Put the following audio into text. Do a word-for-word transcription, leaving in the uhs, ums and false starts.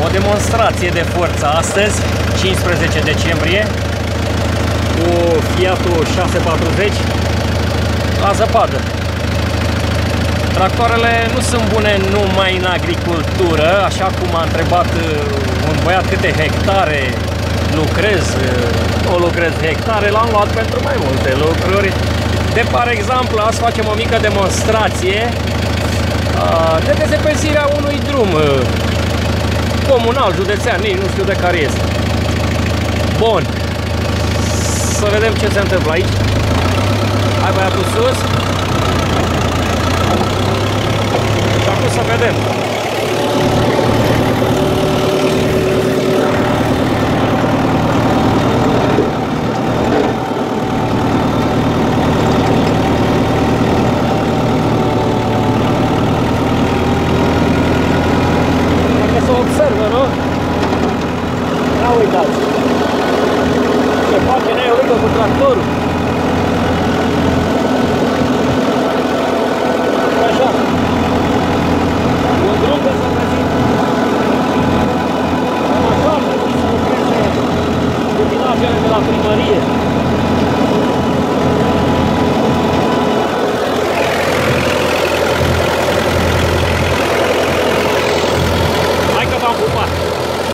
o demonstrație de forță astăzi, cincisprezece decembrie, cu Fiatul șase patruzeci la zăpadă. Tractoarele nu sunt bune numai în agricultură, așa cum a întrebat un băiat câte hectare lucrez. Nu lucrez hectare, l-am luat pentru mai multe lucruri. De par exemplu, azi facem o mică demonstrație de dezepelzirea unui drum comunal, județean, nici nu știu de care este. Bun, să vedem ce se întâmplă aici. Hai băiatul sus. Și acum să vedem. Dacă se observă, nu? Ia uitați. Ce face neolică cu tractorul. Așa. Un drum de să prezint. Așa, să lucreze utilajele de la primărie.